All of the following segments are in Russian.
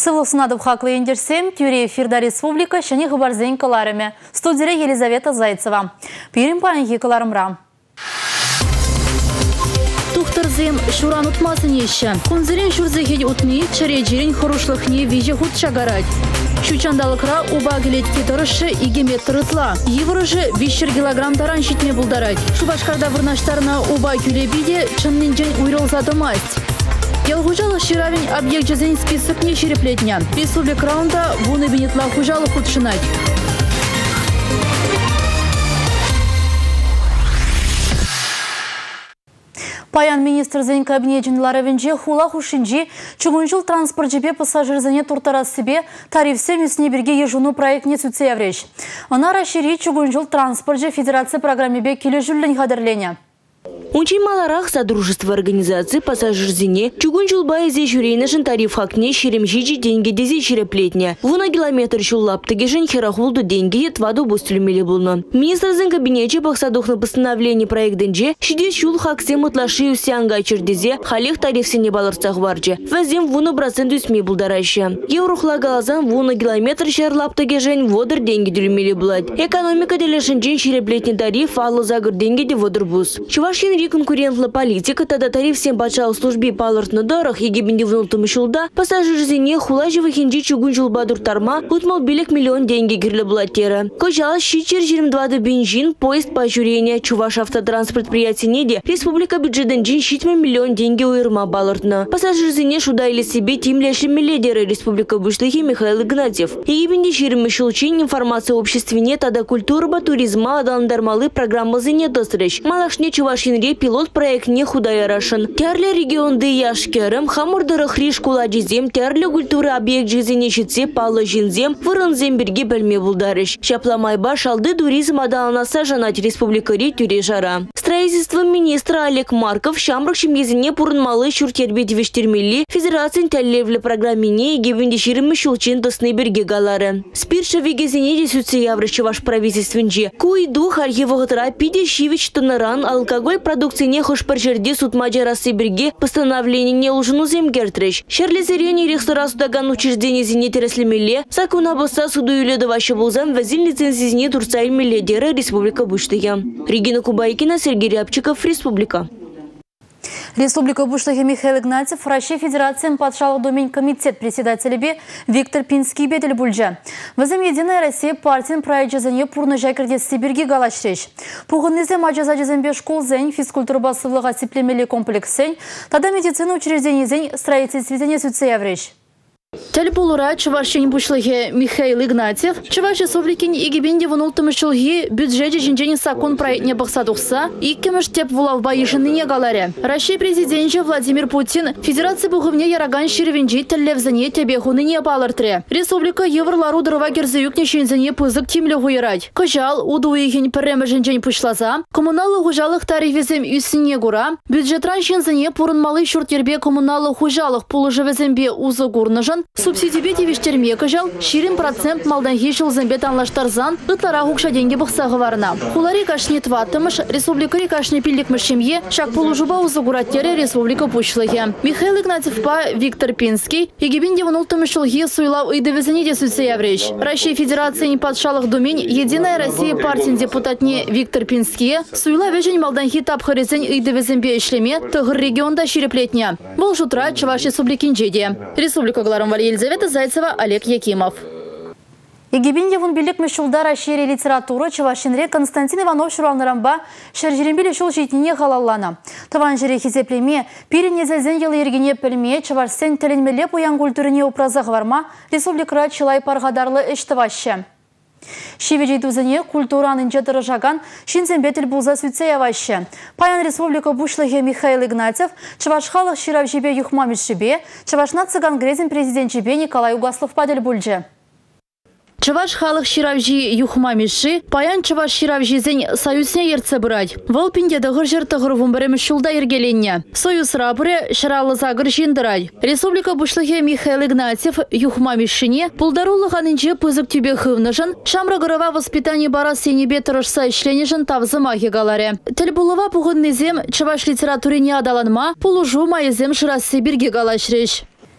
Сывылсынадып хаклы ендерсем, тюре эфирда республика шыны хабарзен каларыме. Студия Елизавета Зайцева. Пирим панихи каларымра. Тухтарзем шуран утмасын еші. Кунзерен шурзехед утми, чареджерен хорушлыхне веже худ шагарать. Шучандалыкра уба гелетке дырышы игеме тырытла. Еврыжы 5 килограмм таран щитме булдарать. Шубашкарда вырнаштарна уба кюлебиде чыннинжен уйрылзадымасть. Ялгужалы ширавень объект жизнь список не череплетня. Республика раунда вуны бенетла хужалы худшинать. Паян министр зен кабинетин ларавенже хула хушинжи чугунжыл транспорт жепе пассажир зене туртарас себе тарифсе месне берге ежуну проектне сүтсе явреш. Она расшири чугунжыл транспорт же федерация программебе келе жүллен хадырленя. Унчий маларах содружество организации пассажирзине чугун жулбай зе жюрейнашын тариф хакне шеремжиджи деньги дезе череплетня. Вуна километр жуллаптыге жен херахулду деньги етваду бустюлемели булна. Министр зен кабинете бахсадухна постановление проектенже шиде шул хаксе мутлаши усянга чердезе халех тарифсене балырцах варджи. Вазем вуна процент усме булдараща. Еврохла галазан вуна километр шерлаптыге жен водыр деньги дюлемели булать. Экономика делешенжен череплетне тариф аллы загыр деньги де водыр бус. Чувашин конкурентла политика, тогда тариф всем бачал службе палырт на дорог, егибенде внутым шулда, пассажир зене хулажева хинджи чугун жулбадур тарма, утмал билек миллион деньги гирле блатера. Кожал щичер жирим 2 бензин, поезд поощрения, Чуваш автотранспорт предприятия неде, республика бюджетен джин щитме миллион деньги уирма балыртна. Пассажир зене шуда или себе тим лешим миллиардера республика Бушлыхи Михаил Игнатьев. Егибенде жирим шулчин информация обществе нет, тогда культура, туризма, адандармалы программа зене дострещ. Малашне Чувашин пилот проект не худая рашен. Тярле регионды яшкерем, хамурдары хриш куладжизем, тярле культуры объект жизнечице палы жинзем, вырынзем берге бельме булдарыш. Шапламайба шалды туризм адаланаса жанать республикари тюре жара. Строительство министра Олег Марков шамрак шимезине пурнмалы шуртербе девештермели федерацин тяллевле программине и гебенде ширымы шулчин тосны берге галары. Спирша вегезине десются яврыщи ваш правительственджи. Куйду харьевогатра пиде шивич тонаран алкоголь продукции не хош паржерди суд маджарасы берге постановление не ужину земгертрещ. Шарлизерение рексtora судаган учреждение зенете реслемеле сакуна боса суду юледа ваша булзам вазин лицензизне турцай миллиардера республика Буштыя. Регина Кубайкина, Сергей Рябчиков, республика. Республика Бушлыхи Михаил Игнатьев, Россия Федерация патшалық домен комитет председателебе Виктор Пинский бедель бульджа. Вазым Единая Россия партиян проектжазане пурны жайкерде Сибирги галашреш. Пуғыннезе маджазаджазембе школ зень, физкультура басывлыға сиплемели комплекс зень, тада медицина учреждение зень, строительстве сүтсе явреш. Телепулура Чувашин Бушлыхи Михаил Игнатьев, Чуваш Республикин игибенде вунултым шулги бюджете жинжени сакон проектне бақсадуқса, иккемеш теп вулавба ешініне галаре. Россия президенті Владимир Путин Федерация бұғывне яраган шервенжи теллевзіне тебехуныне балыртре. Республика еврлару дырва керзеюкне шензіне пызык тимлі хуйрать. Кожал удуиген пірремі жинжен пушлаза, коммуналы хужалық тарифезем үсіне гура, бюджетран шензіне пурынмалы шуртербе коммуналы хужалық пулыжывезембе узы гурныжын, субсидии девештерме кожал, ширин процент малданхи шылзембе танлаштарзан, ытлара хукша деньги бұқсағы варна. Хулари кашне тваттымыш, республикари кашне пилдікмішемге, шак полужуба узы гураттере республика Бушлыхи. Михаил Игнатьевпа Виктор Пинский, егибенде вунултымыш шылги суйлав ыйдывезіне де сүтсе явреш. Россия Федерация патшалық домен Единая Россия партиян депутатне Виктор Пинский, суйла вежен малданхи тапхарезен ыйдывезембе ишлеме, тығыр регионда ширеплетня. Бұл жутра Чуваш Республикин джеде. Республика Гларом Елизавета Зайцева, Олег Якимов. Егибенде вун билік мүшілда Россия литература Чувашинре Константин Иванов шуранларамба шәржеренбелі шул жетіне қалаллана. Таван жері хизеплеме, пиріне зәзен елы ергене пілме, Чувашсен тілінмелеп уян культуріне упразақ варма, республикара чылай парғадарлы іштівашы. Шиведжей тузыне культуранын жадыры жаган шинзембетіл бұлза сүтсе явашы. Паян Республика Бушлыхи Михаил Игнатьев, Чувашхалық ширав жебе юхмамиш жебе, Чувашна цыган грезин президент жебе Николай Угаслов падел бульджи. Чуваш халық ширавжи юхмамиши, паян чуваш ширавжизен союзне ерце бұрад. Волпинде дығыр жер тұғыр вумбірімі шулда ергеленне. Союз рапыры шыралы загыр жендірад. Республика Бушлыхи Михаил Игнатьев юхмамишине пулдарулығанынже пызып тюбе хывнышын, шамрагырова воспитание бара сенебе тұрышса ішленежін тавзы магигаларе. Тілбулыва пұғыннезем чуваш литературине адаланма, пулужу майызем шырасы бірге галашреш.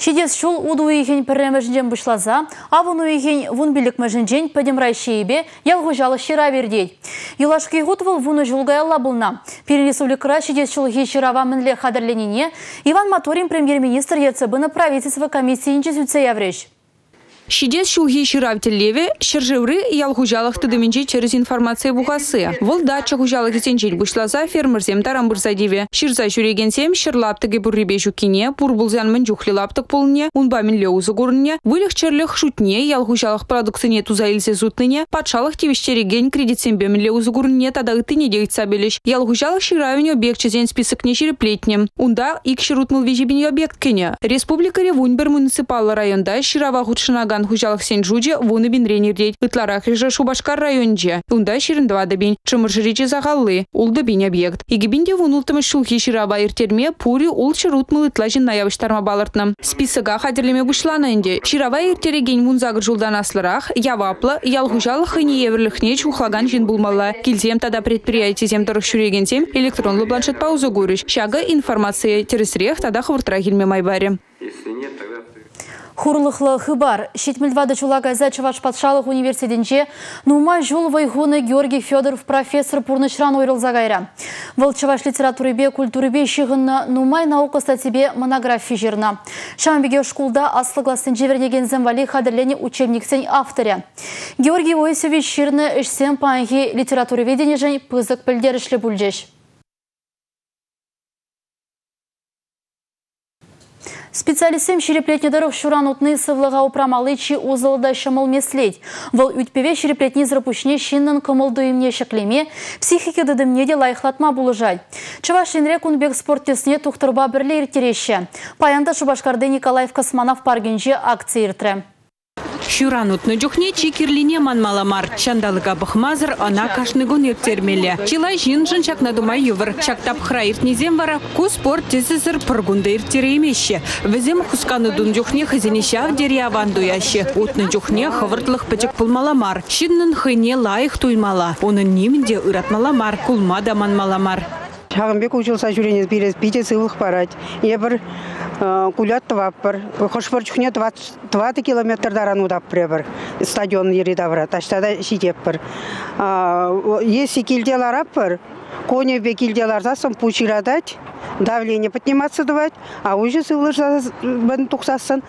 Шидес шул уду үйген пірремежінден бұшлаза, авын үйген вун білік мәжінден падемрай шейбе ялғыжалы шира бердей. Елашқи ғутвыл вуны жылғай алла бұлна. Перелесулікіра шидес шул хеширава мінле қадырленіне Иван Моторин премьер-министр ЕЦБ-ны правительство комиссиинче сүтсе явреш. Шидес шулхи ширавтеллеве, шержевры ялгужалах тыдыминче через информация бухасы. Волдача гужалах итенчель бушлаза фермерзем тарамбырзадиве. Ширза шурегенсем шерлаптыге буррибе жукине, пурбулзян мэнчухли лаптык полне, унбамин леузы гурне, вылях черлях шутне, ялгужалах продукцияне тузаилсе зутныне, патшалах тивишчереген кредитсембемин леузы гурне, тада ытыне дейть сабелеш. Ялгужалах ширавине объект чезен список не череплетнем. Унда ик ширутмыл вижебине объект кене. Республика Ревуньбер муниципалла районда ширава худшинаган хужалах сенджуде вуны бинренердеть. Ытларах же Шубашкар районже. Унда ширындва дабин. Чымыржыриче загаллы. Ул дабин объект. Игибинде вунултымы шулхи шираба иртерме пури ул ширутмыл ытлажин наявыштарма балыртным. Списыга хадерлеме бушланынде. Ширава иртереген вунзагыр жулдан аслырах, яваплы, ялгужалых и нееверлихне чухлаган жин булмалла. Килзем тада предприятие зем тарых шурегенсем электронлы планшет паузу гурыш. Шага информация тересрех тада хвыртрагильме майбаре. Хурлыхлы хыбар. Шитмельвады чулагайза Чуваш патшалық университетінше нума жул вайхуны Георгий Федоров профессор пурнышран ойрылза гайра. Выл Чуваш литературыбе, культурыбе шығынна нумай наука статьебе монография жерна. Шамбеге шкулда аслы классын жевернеген земвали хадерлене учебниксен авторя. Георгий Ойсевич ширны ішсен панхи литературыведене жен пызык пілдерішлі бүлжеш. Специалистем шереплетнедеров шуран утны сывлыға упрамалычи узылда шамыл меслеть. Выл үтпеве шереплетне зрапушне шиннын кымылды имне шеклеме, психики дыдымнеде лайықлатма булыжай. Чывашинре кунбек спорттесне тухтырба бірле иртереші. Паянда Шубашкарды Николаев Косманов паргенже акция иртре. Шуран утны жухне чекерлине манмаламар. Шандалыга бахмазыр ана кашныгон иртермеле. Чилай жинжын чакна думай ювыр. Чактап хра иртнезем вара ку спорт тезізір пыргунда иртере емеші. Візем хусканы дун жухне хазинешав дерия вандуящи. Утны жухне хавыртлых пачек пулмаламар. Шиннын хыне лайық туймала. Оның немінде ыратмаламар. Кулмада манмаламар. Шағынбек учился жүренез берез, бейте сылық барад. Ебір кулят тваппыр. Хошпыр жүхне 20 километр даран удап пребір. Стадион ереді авра, таштада шидеппір. Если килделар аппыр, коне бе килделарда сын пучирадать, давление подниматься давать, а уже сылыш бен тухсасын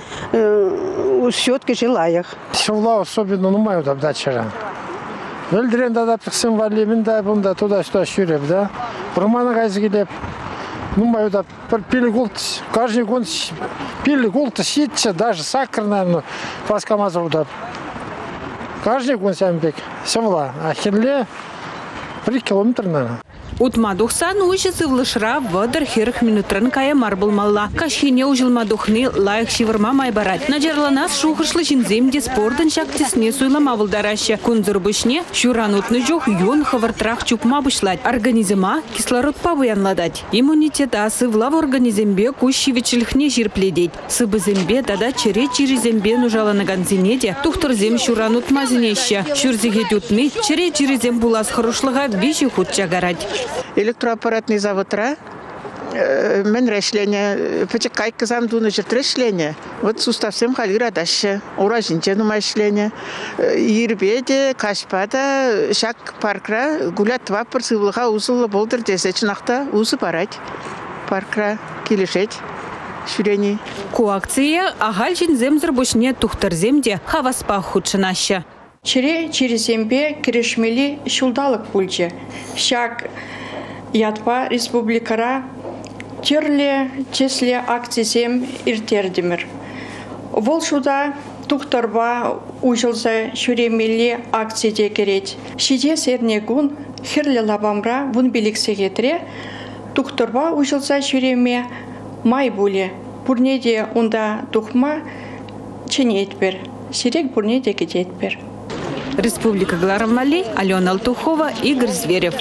щетки желаях. Сылла особенно нумаю да дачара. Өлдірен да пықсын валемін да бұнда туда-сюда шүреп, да. Романы қайзы келеп, нумаю да пилигулт, каждый год пилигулт сетче, даже сакр, наверное, паскамазов да. Каждый год сәмбек, сывла, а херле 3 километр, наверное. Утма духсан уйши сывлышра вадыр херх минутран кая марбылмалла. Кашхине ужылма духны лайық шивырма майбарат. Наджарланас шухышлы жинземде спордын шактисне суйлама вылдарашы. Кунзыр бышне шуран утны жух юн хавартрах чупма бышлать. Организма кислород павыянладать. Иммунитет сывла в организмбе кущивичілхне жирпледеть. Сыбы зембе тада чере-чири зембе нужаланы ганзинеде. Тухтыр зем шуран утма зинеще. Шурзиге тютны чере-чири зем булас хорошлыға виши худча гарать. Электроаппаратный заводра, мен решение, почек кайка замдуна жертв решение. Вот сустав всем халира дальше, уражинче нума решение. Ирбеде, кашпада, шак паркра, гулят вапор сывлыха узылы болдыр десечнахта узы парать. Паркра килешеть. Шүрени. Ку акция агалчин земзір бушне тухтар земде хаваспа худшынашы. Через зембе кирешмели шулдалык пульче. Шак ятпа республикара терле чесле акции зем иртердимир. Вол шуда тухтарба ужылса шуремели акции декерет. Шиде сернегун херле лабамра вун биликсе кетре тухтарба ужылса шуреме май буле. Бурнеде унда тухма ченетпер. Сирек бурнеде кететпер. Республика Гларавмали, Алена Алтухова, Игорь Зверев.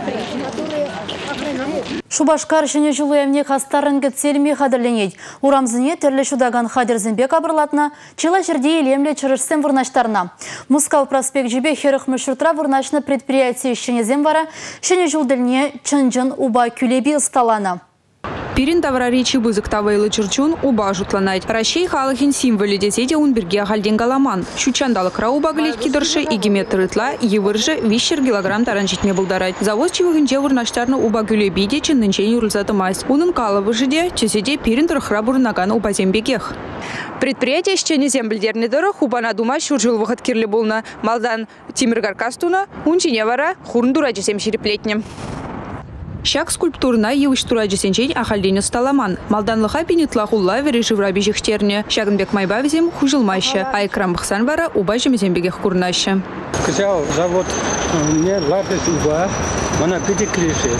Шубашкар және жылу әмне қастарынғы целме қадырленет. Урамзыне тірлі шудаган қадырзінбе қабырлатына, чила жерде елемле чырышсен вырнаштарына. Мускал проспект жібе херіх мүшіртра вырнашны предприятие шенезен вара, шене жылдылне чынжын уба күлеби ұсталана. Пирин тавра речи бызык тавайлы чырчун уба жутланайт. Ращей халыхин символы деседе унберге халден галаман. Шучандалық рауба галет кидыршы игеметр ытла, евыржы 5 килограмм таранчитме булдарайт. Завоз чивыгынче вырнаштарны уба гюлебиде чыннынчен юрлзатымайс. Унын калывы жиде, чеседе пирин тұрхра бурнаган упазембекех. Предприятие ищене зембілдеріне дыры хубана дума шуржыл выход кирлі болна. Малдан Тимир Гаркастуна, унчине вара хурндура жесем шереплетнем. Шак скульптурна евыштура жесенчен ахалдене сталаман. Малданлыха пенетла хулла вері живраби жехтерне. Шагынбек майба візем хужылмайшы, а экран бақсан бара уба жемезембегех курнайшы. Кызял завод не ладет уба, мана пяти крыши.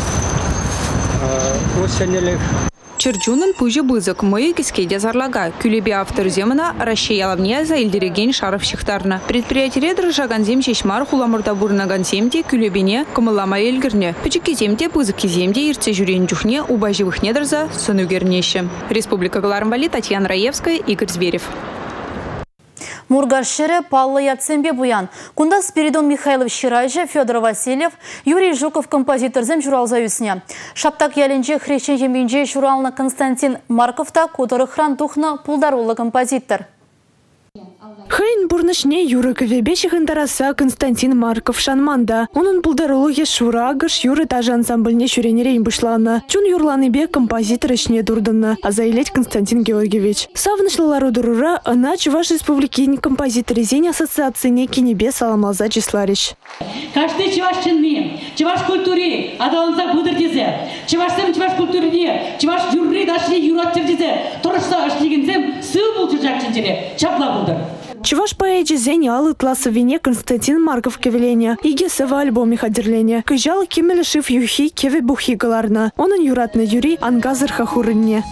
Осенелек. Черчунын пыжы бызык, мойы кискеде зарлага. Күлебе автор земына Ращей алавне за илдереген шаров шихтарна. Предприятие дрожаган зем шешмар хуламырда бурнаган земде күлебене кымылама елгірне. Пычыки земде пызыки земде ирце жүрен жүхне уба живых недырза сынугернеші. Республика Галармвали, Татьяна Раевская, Игорь Зверев. Мургашире Палла Яцембе буян. Кунда Спиридон Михайлов Щирайже, Федор Васильев, Юрий Жуков композитор зем журал заюсня. Шаптак яленже хрещен жембенже журална Константин Марковта, который хран тухна пулдарулла композитор. Хейн бурнышне Юры Ковебещих интераса Константин Марков шанманда. Онын пулдарулы шура гыш Юры даже ансамбльне шуренерейн бышлана. Чун юрланы бе композитор ишне дурдынна, а заилеть Константин Георгиевич. Савнышлылару дурура, ана Чуваш республики композиторы зень ассоциации неки небе саламалза числарищ. Каждый чувашчынны, чуваш культуре, адаланса будыр дезе. Чувашсым чуваш культурине, чуваш юрри дашли юраттыр дезе. Торышса ашлигенсем сыл бұл жүржакчын жере, чапла будыр. Чуваш поэджи зень алы тласовине Константин Марков кевелене. Игесова альбоме хадерлене. Кыжал кемелешив юхи кеве бухи галарна. Онын юратны юри ангазыр хахурынне.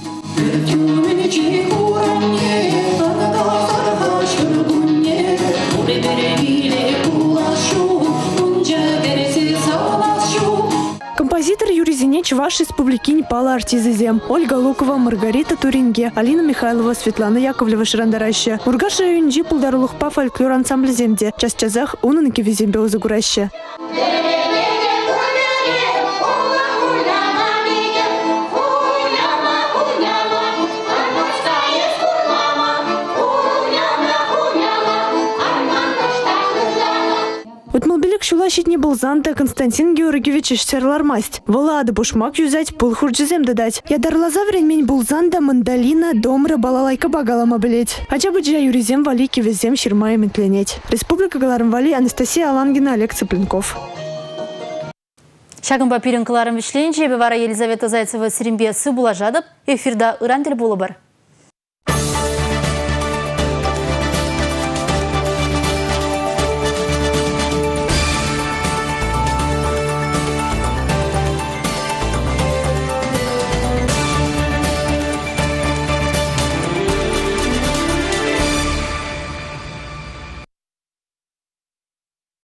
Композитор Юрий Зине Чуваш республики Непала артизизем. Ольга Лукова, Маргарита Туринге, Алина Михайлова, Светлана Яковлева Шарандараща. Ургаша юнджи пулдарулухпа фольклор ансамбль земде. Час-чазах унын кивизембе узагураща. Утмалбелек шулащит не был занта Константин Георгиевич иштерлар масть. Волады бушмак юзать, пул хурджизем дадать. Ядарлаза времень был занда, мандалина, домра, балалайка багалама блеть. Ачабыджа юризем валики везем ширмаем тленеть. Республика Галармвали, Анастасия Алангина, Олег Цыпленков. Шагын папирин кыларым вишленче, бевара Елизавета Зайцева Сиримбе сы булажадып, эфирда ырантел булы бар.